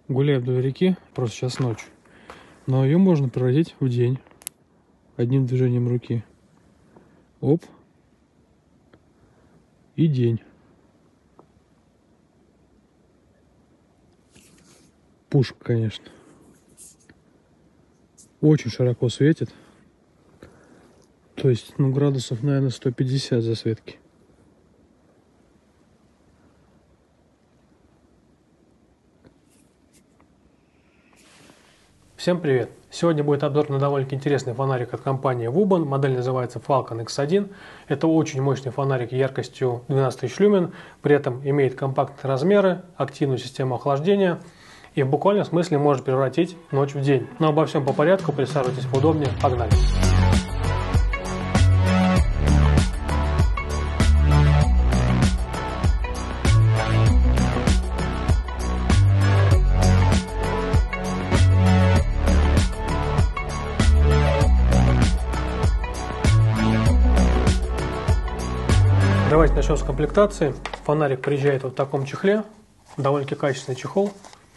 Гуляю вдоль реки, просто сейчас ночь. Но ее можно превратить в день. Одним движением руки. Оп. И день. Пушка, конечно. Очень широко светит. То есть, градусов, наверное, 150 засветки. Всем привет! Сегодня будет обзор на довольно интересный фонарик от компании Wuban. Модель называется Falcon X1. Это очень мощный фонарик яркостью 12 тысяч люмен. При этом имеет компактные размеры, активную систему охлаждения. И в буквальном смысле может превратить ночь в день. Но обо всем по порядку, присаживайтесь поудобнее, погнали! Давайте начнем с комплектации. Фонарик приезжает вот в таком чехле. Довольно-таки качественный чехол.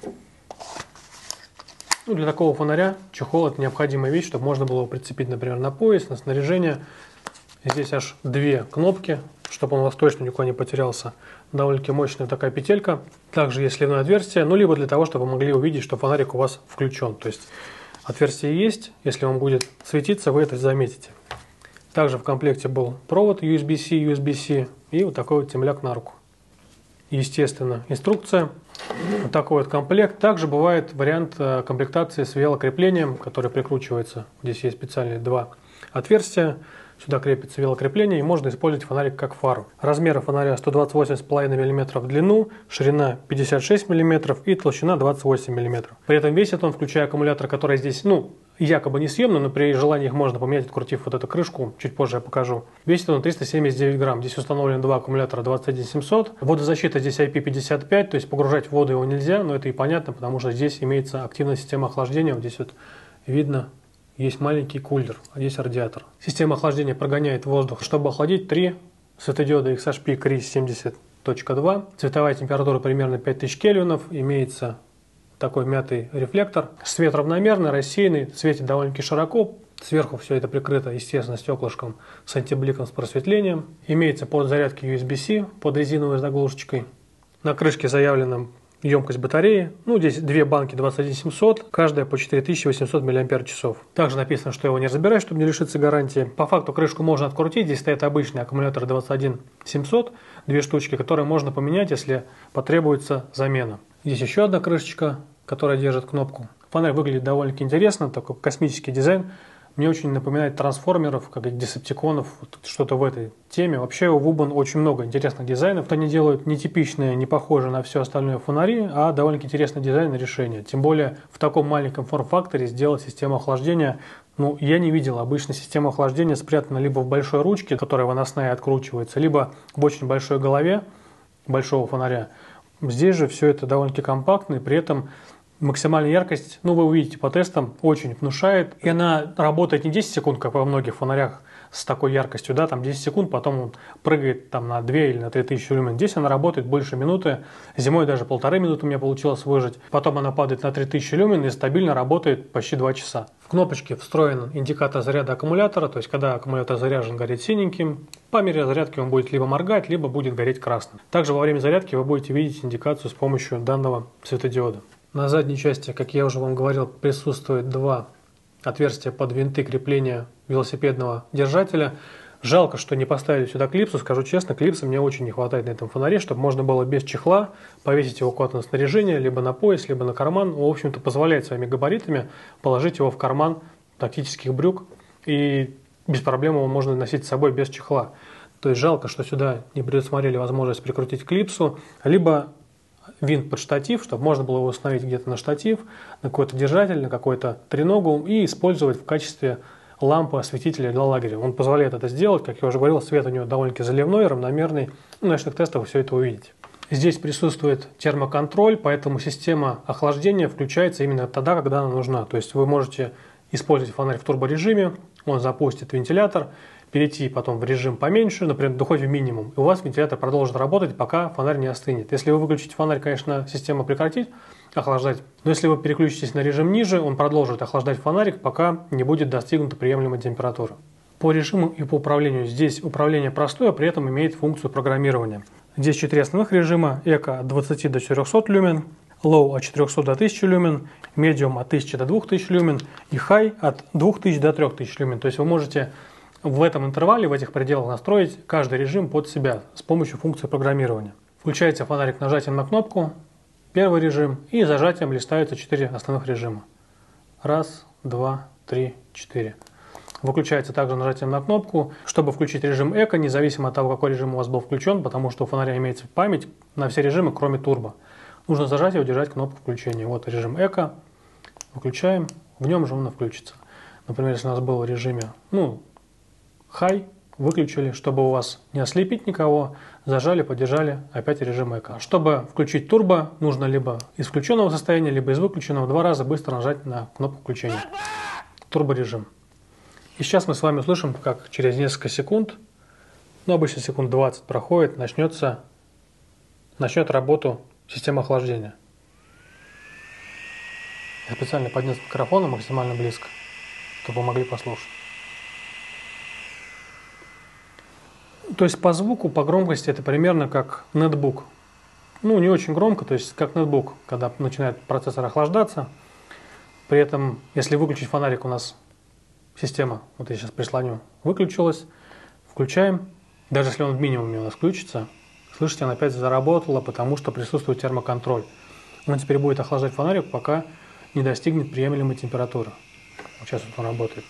Для такого фонаря чехол — это необходимая вещь, чтобы можно было его прицепить, например, на пояс, на снаряжение. Здесь аж две кнопки, чтобы он у вас точно никуда не потерялся. Довольно-таки мощная такая петелька. Также есть сливное отверстие, либо для того, чтобы вы могли увидеть, что фонарик у вас включен. То есть отверстие есть, если он будет светиться, вы это заметите. Также в комплекте был провод USB-C, USB-C и вот такой вот темляк на руку. Естественно, инструкция. Вот такой вот комплект. Также бывает вариант комплектации с велокреплением, который прикручивается. Здесь есть специальные два отверстия. Сюда крепится велокрепление и можно использовать фонарик как фару. Размеры фонаря 128,5 мм в длину, ширина 56 мм и толщина 28 мм. При этом весит он, включая аккумулятор, который здесь, якобы несъемный, но при желании их можно поменять, открутив вот эту крышку, чуть позже я покажу. Весит он 379 грамм. Здесь установлен два аккумулятора 21700. Водозащита здесь IP55, то есть погружать в воду его нельзя, но это и понятно, потому что здесь имеется активная система охлаждения. Вот здесь вот видно, есть маленький кулер, а здесь радиатор. Система охлаждения прогоняет воздух, чтобы охладить 3 светодиода XHP CRI 70.2. Цветовая температура примерно 5000 кельвинов. Имеется такой мятый рефлектор. Свет равномерный, рассеянный, светит довольно-таки широко. Сверху все это прикрыто, естественно, стеклышком с антибликом, с просветлением. Имеется порт зарядки USB-C под резиновой заглушечкой. На крышке заявлена емкость батареи. Здесь две банки 21700, каждая по 4800 мАч. Также написано, что его не разбирать, чтобы не лишиться гарантии. По факту крышку можно открутить. Здесь стоят обычные аккумуляторы 21700, две штучки, которые можно поменять, если потребуется замена. Здесь еще одна крышечка, которая держит кнопку. Фонарь выглядит довольно-таки интересно, такой космический дизайн. Мне очень напоминает трансформеров, как десептиконов, что-то в этой теме. Вообще у Wuban очень много интересных дизайнов. Они делают нетипичные, не похожие на все остальное фонари, а довольно-таки интересный дизайн и решение. Тем более в таком маленьком форм-факторе сделать систему охлаждения. Я не видел. Обычно система охлаждения спрятана либо в большой ручке, которая выносная откручивается, либо в очень большой голове большого фонаря. Здесь же все это довольно-таки компактно, и при этом максимальная яркость, вы увидите по тестам, очень внушает. И она работает не 10 секунд, как во многих фонарях с такой яркостью, там 10 секунд, потом он прыгает на 2 или на 3000 люмен. Здесь она работает больше минуты, зимой даже 1,5 минуты у меня получилось выжить. Потом она падает на 3000 люмен и стабильно работает почти 2 часа. В кнопочке встроен индикатор заряда аккумулятора, то есть когда аккумулятор заряжен, горит синеньким. По мере зарядки он будет либо моргать, либо будет гореть красным. Также во время зарядки вы будете видеть индикацию с помощью данного светодиода. На задней части, как я уже вам говорил, присутствует два отверстия под винты крепления велосипедного держателя. Жалко, что не поставили сюда клипсу, скажу честно, клипса мне очень не хватает на этом фонаре, чтобы можно было без чехла повесить его куда-то на снаряжение, либо на пояс, либо на карман. В общем-то, позволяет своими габаритами положить его в карман тактических брюк, и без проблем его можно носить с собой без чехла. То есть жалко, что сюда не предусмотрели возможность прикрутить клипсу, либо винт под штатив, чтобы можно было его установить где-то на штатив, на какой-то держатель, на какую-то треногу и использовать в качестве лампы осветителя для лагеря. Он позволяет это сделать, как я уже говорил, свет у него довольно-таки заливной, равномерный. На ночных тестах вы все это увидите. Здесь присутствует термоконтроль, поэтому система охлаждения включается именно тогда, когда она нужна. То есть вы можете использовать фонарь в турборежиме, он запустит вентилятор, перейти потом в режим поменьше, например, доходит в минимум, и у вас вентилятор продолжит работать, пока фонарь не остынет. Если вы выключите фонарь, конечно, система прекратит охлаждать. Но если вы переключитесь на режим ниже, он продолжит охлаждать фонарик, пока не будет достигнута приемлемая температура. По режиму и по управлению. Здесь управление простое, при этом имеет функцию программирования. Здесь 4 основных режима. Эко от 20 до 400 люмен, Low от 400 до 1000 люмен, Medium от 1000 до 2000 люмен и High от 2000 до 3000 люмен. То есть вы можете в этом интервале, в этих пределах настроить каждый режим под себя с помощью функции программирования. Включается фонарик нажатием на кнопку, первый режим, и зажатием листаются 4 основных режима. Раз, два, три, 4. Выключается также нажатием на кнопку, чтобы включить режим эко, независимо от того, какой режим у вас был включен, потому что у фонаря имеется память на все режимы, кроме турбо. Нужно зажать и удержать кнопку включения. Вот режим эко, выключаем, в нем же он и включится. Например, если у нас был в режиме high, выключили, чтобы у вас не ослепить никого, зажали, подержали, опять режим эко. Чтобы включить турбо, нужно либо из включенного состояния, либо из выключенного 2 раза быстро нажать на кнопку включения. Турбо режим. И сейчас мы с вами услышим, как через несколько секунд, обычно секунд 20 проходит, начнет работу система охлаждения. Я специально поднес микрофон максимально близко, чтобы вы могли послушать. То есть по звуку, по громкости это примерно как нетбук. Не очень громко, то есть как нетбук, когда начинает процессор охлаждаться. При этом, если выключить фонарик, у нас система, вот я сейчас прислоню, выключилась, включаем. Даже если он в минимуме у нас включится, слышите, она опять заработала, потому что присутствует термоконтроль. Он теперь будет охлаждать фонарик, пока не достигнет приемлемой температуры. Вот сейчас вот он работает.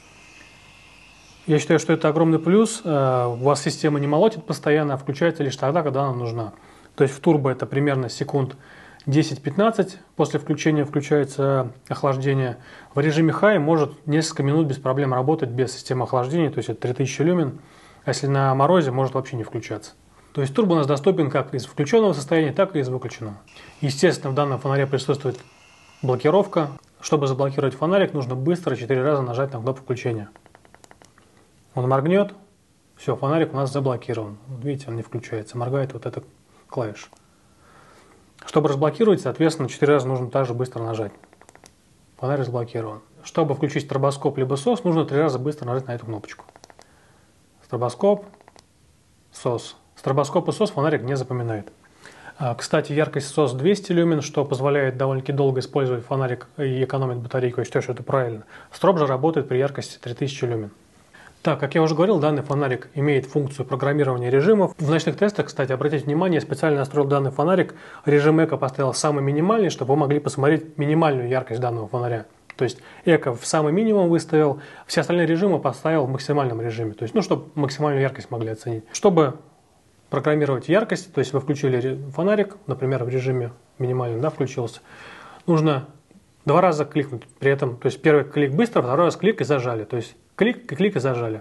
Я считаю, что это огромный плюс. У вас система не молотит постоянно, а включается лишь тогда, когда она нужна. То есть в турбо это примерно секунд 10-15 после включения включается охлаждение. В режиме high может несколько минут без проблем работать без системы охлаждения, то есть это 3000 люмен. А если на морозе, может вообще не включаться. То есть турбо у нас доступен как из включенного состояния, так и из выключенного. Естественно, в данном фонаре присутствует блокировка. Чтобы заблокировать фонарик, нужно быстро 4 раза нажать на кнопку включения. Он моргнет, все, фонарик у нас заблокирован. Видите, он не включается, моргает вот эта клавиша. Чтобы разблокировать, соответственно, 4 раза нужно также быстро нажать. Фонарик заблокирован. Чтобы включить стробоскоп либо SOS, нужно 3 раза быстро нажать на эту кнопочку. Стробоскоп, SOS. Стробоскоп и SOS фонарик не запоминает. Кстати, яркость SOS 200 люмен, что позволяет довольно-таки долго использовать фонарик и экономить батарейку. Я считаю, что это правильно. Строп же работает при яркости 3000 люмен. Так, как я уже говорил, данный фонарик имеет функцию программирования режимов. В ночных тестах, кстати, обратите внимание, я специально настроил данный фонарик. Режим эко поставил самый минимальный, чтобы вы могли посмотреть минимальную яркость данного фонаря. То есть эко в самый минимум выставил, все остальные режимы поставил в максимальном режиме. То есть, чтобы максимальную яркость могли оценить. Чтобы программировать яркость, то есть вы включили фонарик, например, в режиме минимальном, включился, нужно 2 раза кликнуть. При этом, то есть первый клик быстро, второй раз клик и зажали. То есть клик и зажали.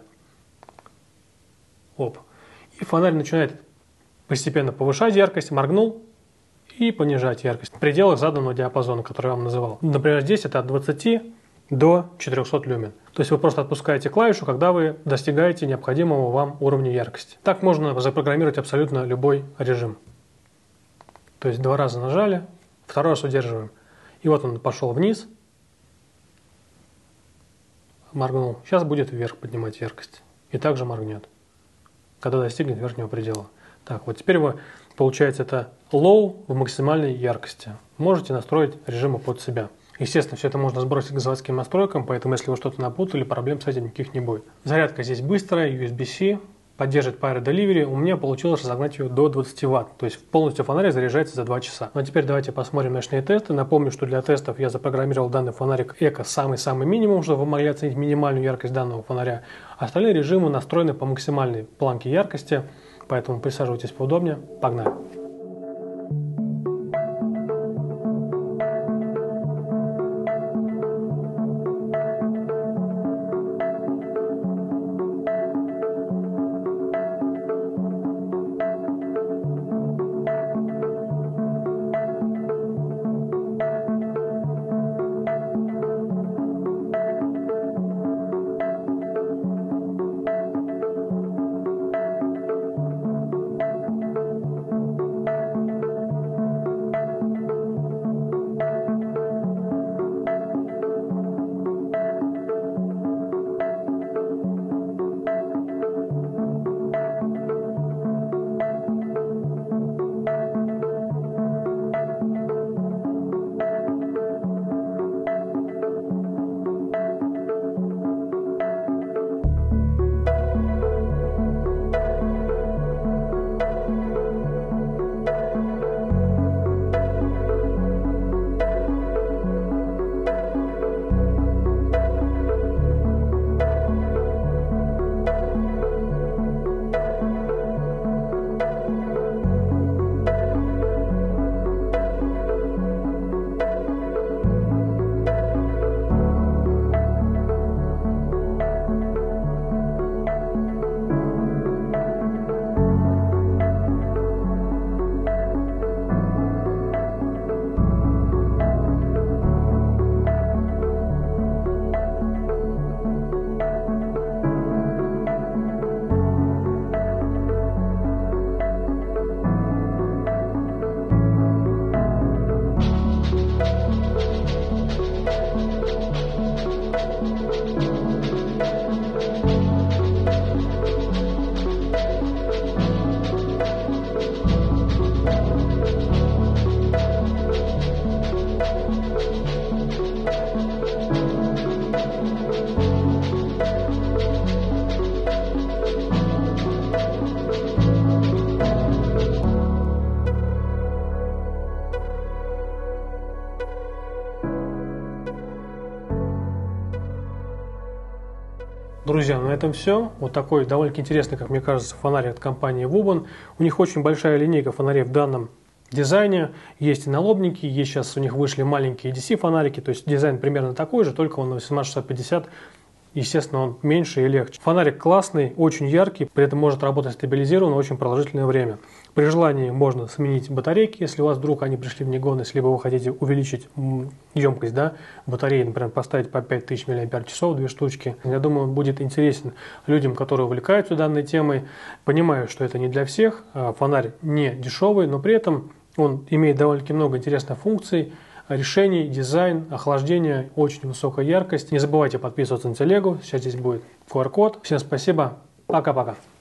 Оп. И фонарь начинает постепенно повышать яркость, моргнул и понижать яркость в пределах заданного диапазона, который я вам называл. Например, здесь это от 20 до 400 люмен. То есть вы просто отпускаете клавишу, когда вы достигаете необходимого вам уровня яркости. Так можно запрограммировать абсолютно любой режим. То есть 2 раза нажали, второй раз удерживаем. И вот он пошел вниз, моргнул. Сейчас будет вверх поднимать яркость. И также моргнет, когда достигнет верхнего предела. Так, вот теперь вы, получается, это low в максимальной яркости. Можете настроить режимы под себя. Естественно, все это можно сбросить к заводским настройкам, поэтому если вы что-то напутали, проблем с этим никаких не будет. Зарядка здесь быстрая, USB-C, поддерживает Power Delivery. У меня получилось разогнать ее до 20 Вт, то есть полностью фонарик заряжается за 2 часа. Ну а теперь давайте посмотрим ночные тесты. Напомню, что для тестов я запрограммировал данный фонарик эко самый-самый минимум, чтобы вы могли оценить минимальную яркость данного фонаря. Остальные режимы настроены по максимальной планке яркости, поэтому присаживайтесь поудобнее. Погнали! Друзья, на этом все. Вот такой довольно интересный, как мне кажется, фонарь от компании Wuban. У них очень большая линейка фонарей в данном дизайне. Есть и налобники, есть сейчас у них вышли маленькие DC фонарики, то есть дизайн примерно такой же, только он на 18-650. Естественно, он меньше и легче. Фонарик классный, очень яркий, при этом может работать стабилизированно очень продолжительное время. При желании можно сменить батарейки, если у вас вдруг они пришли в негодность, либо вы хотите увеличить емкость батареи, например, поставить по 5000 мАч, 2 штучки. Я думаю, он будет интересен людям, которые увлекаются данной темой. Понимаю, что это не для всех. Фонарь не дешевый, но при этом он имеет довольно-таки много интересных функций, решений, дизайн, охлаждение, очень высокая яркость. Не забывайте подписываться на телегу, сейчас здесь будет QR-код. Всем спасибо, пока-пока.